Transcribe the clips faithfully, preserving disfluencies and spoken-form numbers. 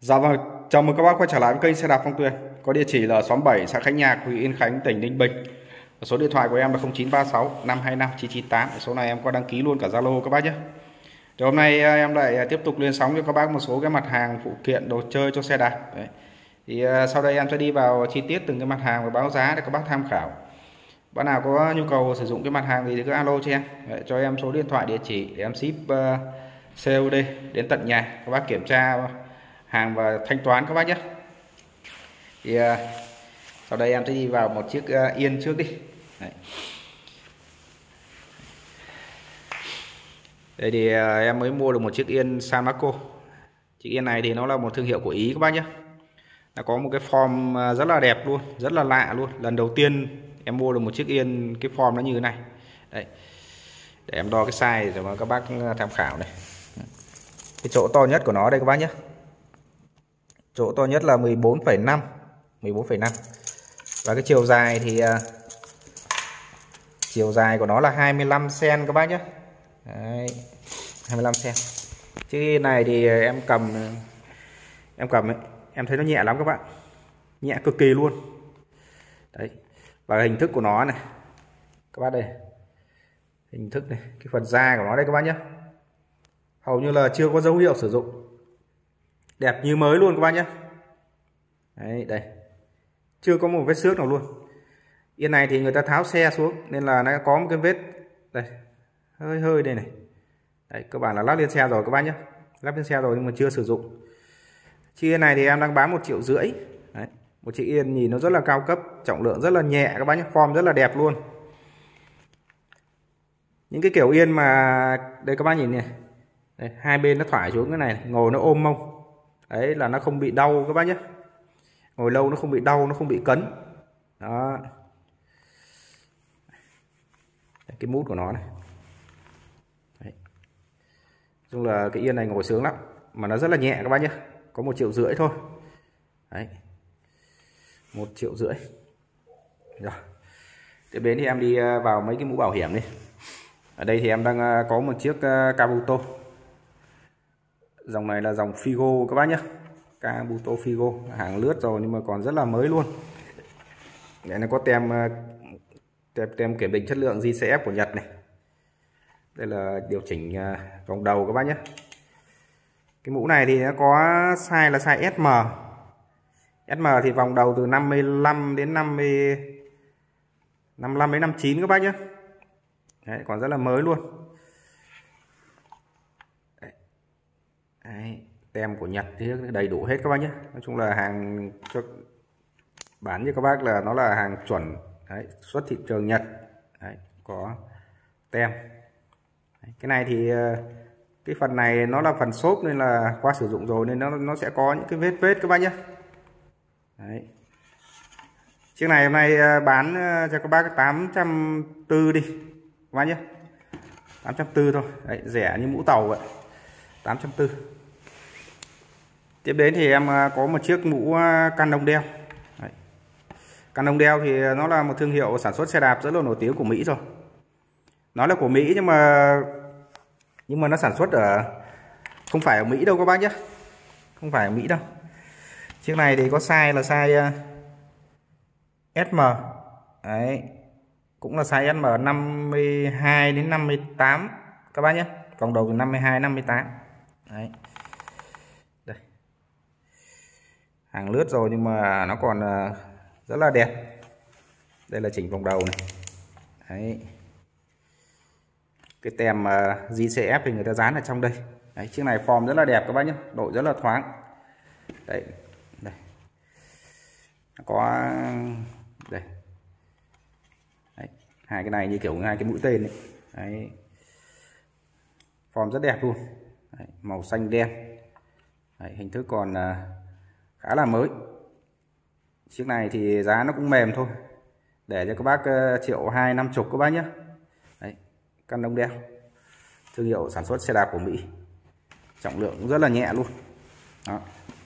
Dạ vâng, chào mừng các bác quay trở lại với kênh xe đạp Phong Tuyền. Có địa chỉ là xóm bảy, xã Khánh Nhạc, huyện Yên Khánh, tỉnh Ninh Bình. Số điện thoại của em là không chín ba sáu năm hai năm chín chín tám. Số này em có đăng ký luôn cả Zalo các bác nhé. Thì hôm nay em lại tiếp tục lên sóng cho các bác một số cái mặt hàng phụ kiện đồ chơi cho xe đạp. Đấy. Thì sau đây em sẽ đi vào chi tiết từng cái mặt hàng và báo giá để các bác tham khảo. Bác nào có nhu cầu sử dụng cái mặt hàng gì thì cứ alo cho em. Đấy, cho em số điện thoại địa chỉ để em ship uh, xê ô đê đến tận nhà. Các bác kiểm tra hàng và thanh toán các bác nhé. Thì uh, sau đây em sẽ đi vào một chiếc uh, yên trước đi. Đấy. Đây thì uh, em mới mua được một chiếc yên San Marco. Chiếc yên này thì nó là một thương hiệu của Ý các bác nhé. Nó có một cái form uh, rất là đẹp luôn, rất là lạ luôn. Lần đầu tiên em mua được một chiếc yên cái form nó như thế này. Đấy. Để em đo cái size rồi mà các bác tham khảo này. Cái chỗ to nhất của nó đây các bác nhé. Chỗ to nhất là mười bốn phẩy năm, mười bốn phẩy năm. Và cái chiều dài thì uh, chiều dài của nó là hai mươi lăm xăng-ti-mét các bác nhé. Đấy, hai mươi lăm xăng-ti-mét. Chiếc này thì em cầm em cầm ấy, em thấy nó nhẹ lắm các bạn. Nhẹ cực kỳ luôn. Đấy. Và hình thức của nó này. Các bác đây. Hình thức này, cái phần da của nó đây các bác nhé. Hầu như là chưa có dấu hiệu sử dụng. Đẹp như mới luôn các bác nhé. Đấy, đây. Chưa có một vết xước nào luôn. Yên này thì người ta tháo xe xuống nên là nó có một cái vết đây, hơi hơi đây này. Đấy, cơ bản là lắp lên xe rồi các bác nhé. Lắp lên xe rồi nhưng mà chưa sử dụng. Chiếc yên này thì em đang bán một triệu rưỡi. Đấy, một chiếc yên nhìn nó rất là cao cấp, trọng lượng rất là nhẹ các bác nhé, form rất là đẹp luôn. Những cái kiểu yên mà đây các bác nhìn này. Đây, hai bên nó thoải xuống cái này, ngồi nó ôm mông. Đấy là nó không bị đau các bác nhé. Ngồi lâu nó không bị đau, nó không bị cấn. Đó. Đấy, cái mút của nó này. Đấy. Chung là cái yên này ngồi sướng lắm. Mà nó rất là nhẹ các bác nhé. Có một triệu rưỡi thôi. Đấy. Một triệu rưỡi. Rồi. Tiếp đến thì em đi vào mấy cái mũ bảo hiểm đi. Ở đây thì em đang có một chiếc Kabuto. Dòng này là dòng Figo các bác nhé. Kabuto Figo, hàng lướt rồi nhưng mà còn rất là mới luôn. Đây nó có tem tem, tem kiểm định chất lượng giê xê ép của Nhật này. Đây là điều chỉnh vòng đầu các bác nhé. Cái mũ này thì nó có size là size ét em. ét em thì vòng đầu từ năm mươi lăm đến năm mươi, năm mươi lăm đến năm mươi chín các bác nhé. Đấy, còn rất là mới luôn. Đấy. Đấy, tem của Nhật thì đầy đủ hết các bác nhé. Nói chung là hàng cho bán cho các bác là nó là hàng chuẩn. Đấy, xuất thị trường Nhật. Đấy, có tem. Đấy, cái này thì cái phần này nó là phần xốp nên là qua sử dụng rồi nên nó nó sẽ có những cái vết vết các bác nhé. Đấy. Chiếc này hôm nay bán cho các bác tám trăm bốn mươi đi các bác nhé. tám trăm bốn mươi thôi. Đấy, rẻ như mũ tàu vậy. tám trăm bốn mươi. Tiếp đến thì em có một chiếc mũ Canon đeo. Đấy. Canon đeo thì nó là một thương hiệu sản xuất xe đạp rất là nổi tiếng của Mỹ rồi. Nó là của Mỹ nhưng mà nhưng mà nó sản xuất ở không phải ở Mỹ đâu các bác nhé. Không phải ở Mỹ đâu. Chiếc này thì có size là size ét em. Đấy. Cũng là size ét em năm mươi hai đến năm mươi tám các bác nhé. Vòng đầu từ năm mươi hai đến năm mươi tám. Đấy. Đây. Hàng lướt rồi nhưng mà nó còn rất là đẹp. Đây là chỉnh vòng đầu này. Đấy. Cái tem giê xê ép thì người ta dán ở trong đây. Đấy, chiếc này form rất là đẹp các bác nhé, độ rất là thoáng. Đấy. Đây. Có đây. Đấy. Hai cái này như kiểu hai cái mũi tên ấy. Đấy. Form rất đẹp luôn. Đấy. Màu xanh đen. Đấy. Hình thức còn khá là mới. Chiếc này thì giá nó cũng mềm thôi. Để cho các bác triệu hai năm chục các bác nhé. Đấy. Canon đeo. Thương hiệu sản xuất xe đạp của Mỹ. Trọng lượng cũng rất là nhẹ luôn. Đó.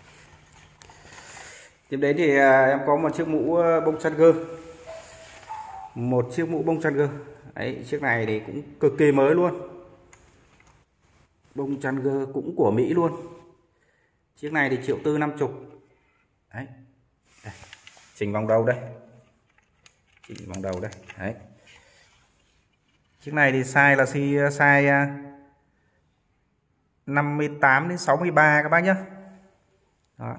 Tiếp đến thì em có một chiếc mũ bông Charger. Một chiếc mũ bông Charger. Đấy, chiếc này thì cũng cực kỳ mới luôn. Bông Charger cũng của Mỹ luôn. Chiếc này thì triệu tư năm chục. Đấy. Đây. Chỉnh vòng đầu đây. Chỉnh vòng đầu đây. Đấy. Chiếc này thì size là size năm mươi tám đến sáu mươi ba các bác nhé. Đó.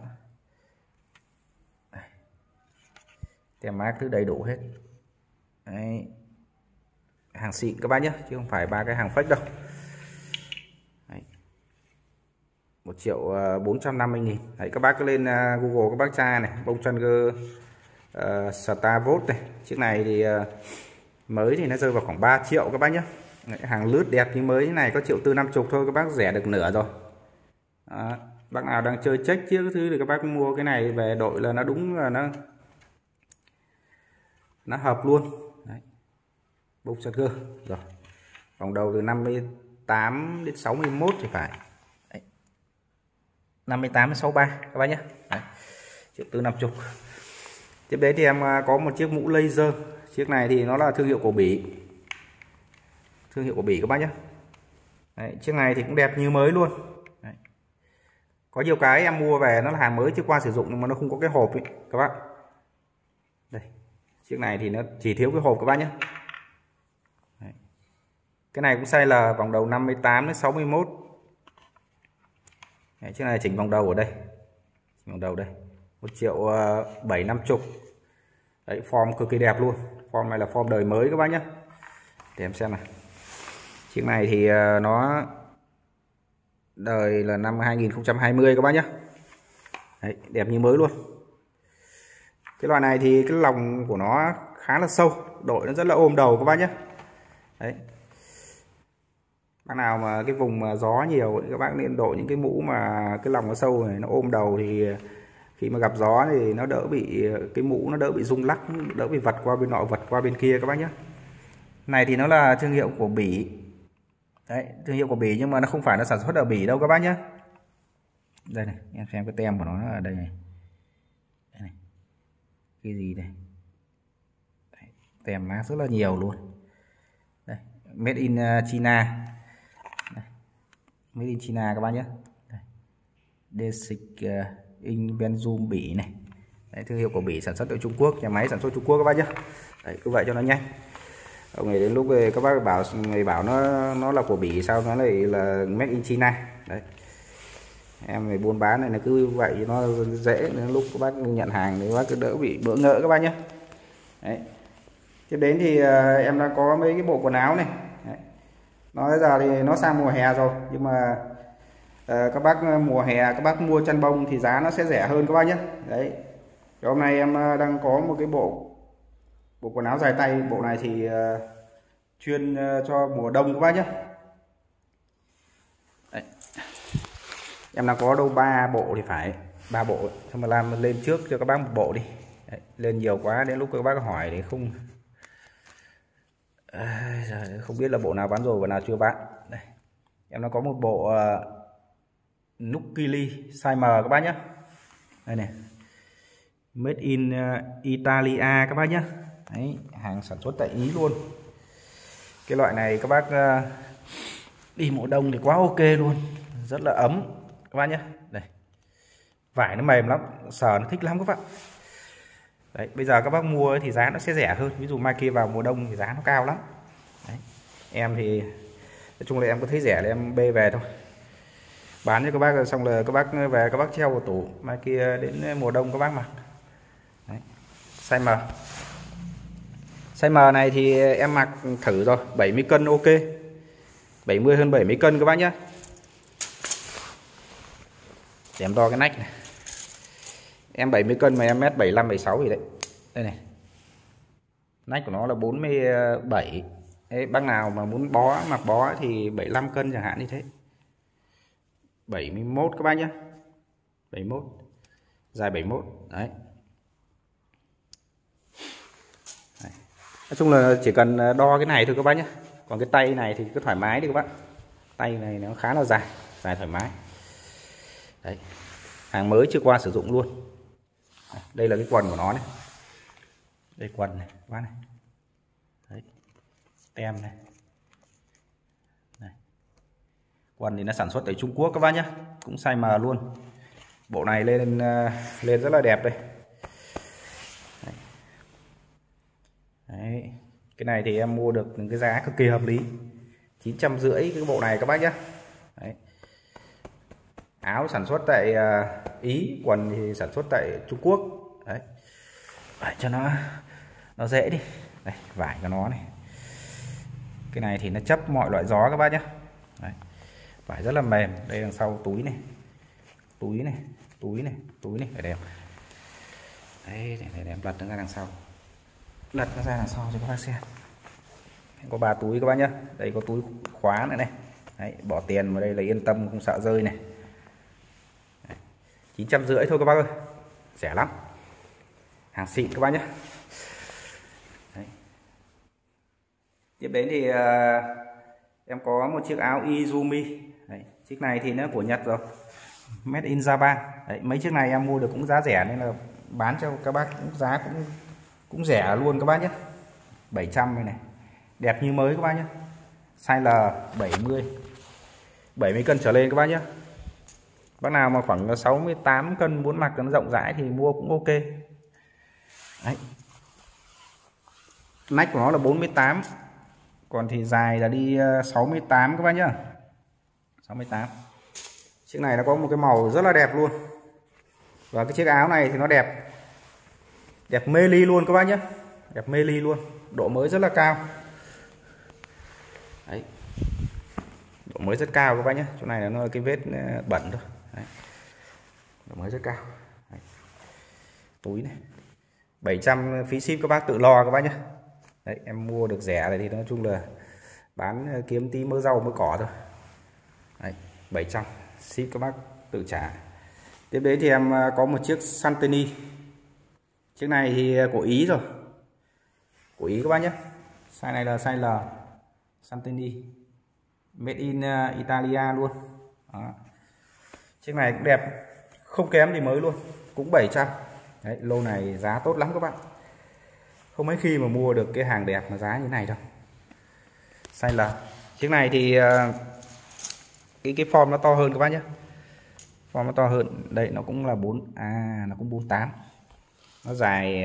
Tem mác thứ đầy đủ hết. Đấy. Hàng xịn các bác nhé, chứ không phải ba cái hàng fake đâu. Đấy. một triệu bốn trăm năm mươi nghìn. Đấy, các bác cứ lên Google các bác tra này, bông chân cơ uh, Starvolt này. Chiếc này thì uh, mới thì nó rơi vào khoảng ba triệu các bác nhé. Đấy, hàng lướt đẹp như mới như này có triệu tư năm chục thôi, các bác rẻ được nửa rồi. Đó. Bác nào đang chơi check chiếc cái thứ thì các bác mua cái này về đội là nó đúng là nó nó hợp luôn. Đấy. Bông chân cơ rồi. Vòng đầu từ năm mươi tám đến sáu mươi mốt thì phải. Đấy. năm mươi tám đến sáu mươi ba các bác nhé. Đấy. Triệu tư năm chục. Tiếp đến thì em có một chiếc mũ laser. Chiếc này thì nó là thương hiệu của Bỉ. Thương hiệu của Bỉ các bác nhé. Đấy, chiếc này thì cũng đẹp như mới luôn. Đấy. Có nhiều cái em mua về nó là hàng mới chưa qua sử dụng nhưng mà nó không có cái hộp ấy các bác. Đây. Chiếc này thì nó chỉ thiếu cái hộp các bác nhé. Đấy. Cái này cũng size là vòng đầu năm mươi tám đến sáu mươi mốt. Đấy, chiếc này chỉnh vòng đầu ở đây. Chỉnh vòng đầu đây. một triệu bảy năm chục. Đấy, form cực kỳ đẹp luôn. Form này là form đời mới các bác nhé. Để em xem này. Chiếc này thì nó đời là năm hai nghìn không trăm hai mươi các bác nhé. Đấy, đẹp như mới luôn. Cái loại này thì cái lòng của nó khá là sâu, đội nó rất là ôm đầu các bác nhé. Đấy. Bác nào mà cái vùng mà gió nhiều các bác nên đội những cái mũ mà cái lòng nó sâu này, nó ôm đầu thì khi mà gặp gió thì nó đỡ bị, cái mũ nó đỡ bị rung lắc, đỡ bị vật qua bên nọ vật qua bên kia các bác nhé. Này thì nó là thương hiệu của Bỉ. Đấy, thương hiệu của Bỉ nhưng mà nó không phải nó sản xuất ở Bỉ đâu các bác nhé. Đây này, em xem cái tem của nó ở đây này. Đây này. Cái gì đây? Đấy, tem mác rất là nhiều luôn. Đây, made in China. Đây. Made in China các bác nhé. Desic in Belgium Bỉ này. Đấy, thương hiệu của Bỉ sản xuất ở Trung Quốc, nhà máy sản xuất Trung Quốc các bác nhé. Đấy, cứ vậy cho nó nhanh. Ông ấy đến lúc về các bác bảo người bảo nó nó là của Bỉ sao nó lại là made in China. Đấy. Em người buôn bán này là cứ vậy nó dễ, đến lúc các bác nhận hàng thì các bác cứ đỡ bị bỡ ngỡ các bác nhé. Đấy. Tiếp đến thì uh, em đã có mấy cái bộ quần áo này. Đấy. Nói giờ thì nó sang mùa hè rồi nhưng mà uh, các bác mùa hè các bác mua chăn bông thì giá nó sẽ rẻ hơn các bác nhé. Đấy. Thì hôm nay em uh, đang có một cái bộ bộ quần áo dài tay, bộ này thì uh, chuyên uh, cho mùa đông các bác nhé. Đấy. Em đang có đâu ba bộ thì phải, ba bộ, xong mà làm lên trước cho các bác một bộ đi. Đấy. Lên nhiều quá đến lúc các bác hỏi thì không à, không biết là bộ nào bán rồi và nào chưa bán. Đây. Em nó có một bộ uh, Nukili size M các bác nhé. Đây này, made in uh, Italia các bác nhé. Đấy, hàng sản xuất tại Ý luôn. Cái loại này các bác uh, đi mùa đông thì quá ok luôn, rất là ấm các bác nhé. Đây, vải nó mềm lắm, sờ nó thích lắm các bác. Đấy, bây giờ các bác mua thì giá nó sẽ rẻ hơn, ví dụ mai kia vào mùa đông thì giá nó cao lắm. Đấy. Em thì nói chung là em có thấy rẻ là em bê về thôi, bán cho các bác xong là các bác về các bác treo vào tủ, mai kia đến mùa đông các bác mặc. Đấy. Size M. Size M này thì em mặc thử rồi, bảy mươi cân ok. bảy mươi hơn bảy mươi cân các bác nhé. Để em đo cái nách này. Em bảy mươi cân mà em mét bảy mươi lăm bảy mươi sáu gì đấy. Đây này. Nách của nó là bốn mươi bảy. Đấy, bác nào mà muốn bó mặc bó thì bảy mươi lăm cân chẳng hạn như thế. bảy mươi mốt các bác nhé. bảy mươi mốt. Dài bảy mươi mốt. Đấy. Đấy. Nói chung là chỉ cần đo cái này thôi các bác nhé. Còn cái tay này thì cứ thoải mái đi các bác. Tay này nó khá là dài, dài thoải mái. Đấy. Hàng mới chưa qua sử dụng luôn. Đây là cái quần của nó này. Đây quần này các bác này. Đấy. Tem này. Này. Quần thì nó sản xuất ở Trung Quốc các bác nhé, cũng size M luôn. Bộ này lên lên rất là đẹp đây. Đấy. Đấy. Cái này thì em mua được cái giá cực kỳ hợp lý, chín trăm rưỡi cái bộ này các bác nhé. Đấy. Áo sản xuất tại Ý, quần thì sản xuất tại Trung Quốc. Đấy. Để cho nó nó dễ đi. Đây, vải của nó này. Cái này thì nó chấp mọi loại gió các bác nhé. Đấy. Vải rất là mềm. Đây đằng sau túi này, túi này, túi này, túi này phải đẹp. Đấy, để, để em lật nó ra đằng sau, lật nó ra đằng sau cho các bác xem. Có ba túi các bác nhé. Đây có túi khóa nữa này. Đấy, bỏ tiền vào đây là yên tâm, không sợ rơi này. Đấy, chín trăm rưỡi thôi các bác ơi, rẻ lắm, hàng xịn các bác nhé. Đấy. Tiếp đến thì uh, em có một chiếc áo Izumi. Đấy, chiếc này thì nó của Nhật rồi, made in Japan. Đấy, mấy chiếc này em mua được cũng giá rẻ nên là bán cho các bác cũng giá cũng cũng rẻ luôn các bác nhé. bảy trăm này này, đẹp như mới các bác nhé. Size L bảy mươi, bảy mươi cân trở lên các bác nhé. Bác nào mà khoảng sáu mươi tám cân muốn mặc nó rộng rãi thì mua cũng ok. Đấy. Nách của nó là bốn mươi tám, còn thì dài là đi sáu mươi tám các bác nhé. sáu mươi tám. Chiếc này nó có một cái màu rất là đẹp luôn. Và cái chiếc áo này thì nó đẹp, đẹp mê ly luôn các bác nhé, đẹp mê ly luôn, độ mới rất là cao. Đấy, độ mới rất cao các bác nhé. Chỗ này là nó cái vết bẩn thôi. Đấy, độ mới rất cao. Đấy. Túi này bảy trăm phí ship các bác tự lo các bác nhé. Đấy, em mua được rẻ này thì nói chung là bán kiếm tí mớ rau mớ cỏ thôi. Đấy, bảy trăm ship các bác tự trả. Tiếp đến thì em có một chiếc Santini. Chiếc này thì của Ý rồi, của Ý các bác nhé. Size này là size L, Santini, made in Italia luôn. Đó. Chiếc này cũng đẹp, không kém gì mới luôn, cũng bảy trăm. Đấy, lô này giá tốt lắm các bạn, không mấy khi mà mua được cái hàng đẹp mà giá như này đâu. Size L. Chiếc này thì cái cái form nó to hơn các bác nhé, form nó to hơn. Đây nó cũng là bốn, à nó cũng bốn mươi tám. Nó dài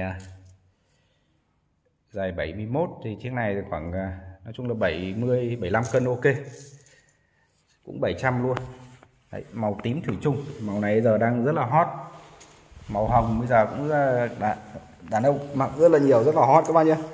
dài bảy mươi mốt thì chiếc này khoảng nói chung là bảy mươi bảy mươi lăm cân ok, cũng bảy trăm luôn. Đấy, màu tím thủy chung, màu này giờ đang rất là hot. Màu hồng bây giờ cũng đàn, đàn ông mặc rất là nhiều, rất là hot các bạn nhé.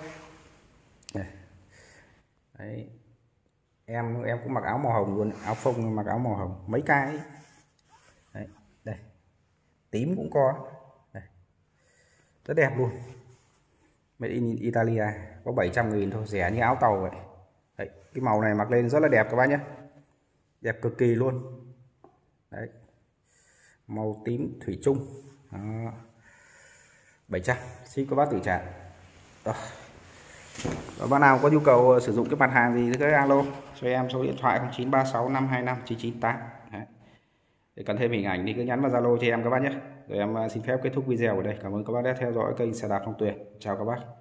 Đấy, em em cũng mặc áo màu hồng luôn, áo phông mặc áo màu hồng mấy cái. Đấy, đây tím cũng có. Đây, rất đẹp luôn, made in Italia, có bảy trăm nghìn thôi, rẻ như áo tàu vậy. Đấy, cái màu này mặc lên rất là đẹp các bác nhé, đẹp cực kỳ luôn. Đấy, màu tím thủy chung. Đó. bảy trăm, ship các bác tự trả. Đó. Và bác nào có nhu cầu sử dụng cái mặt hàng gì thì cứ alo cho em số điện thoại không chín ba sáu năm hai năm chín chín tám. Đấy. Để cần thêm hình ảnh thì cứ nhắn vào Zalo cho em các bác nhé. Rồi em xin phép kết thúc video ở đây. Cảm ơn các bác đã theo dõi kênh Xe Đạp Phong Tuyền. Chào các bác.